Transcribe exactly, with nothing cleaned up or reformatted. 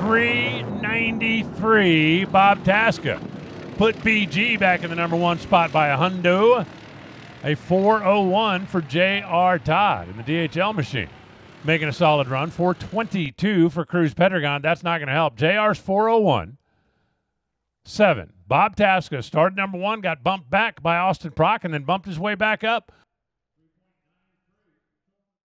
three ninety-three, Bob Tasca. Put B G back in the number one spot by a hundo. A four oh one for J R Todd in the D H L machine. Making a solid run. four twenty-two for Cruz Pedregon. That's not going to help. J R's four oh one. Seven. Bob Tasca started number one, got bumped back by Austin Prock, and then bumped his way back up.